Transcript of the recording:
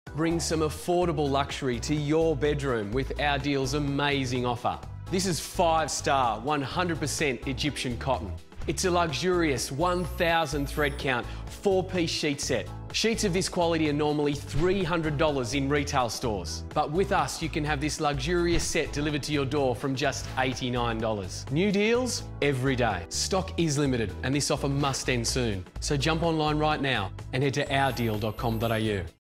Bring some affordable luxury to your bedroom with Our Deal's amazing offer. This is 5-star, 100% Egyptian cotton. It's a luxurious 1,000 thread count, 4-piece sheet set. Sheets of this quality are normally $300 in retail stores. But with us, you can have this luxurious set delivered to your door from just $89. New deals every day. Stock is limited and this offer must end soon. So jump online right now and head to ourdeal.com.au.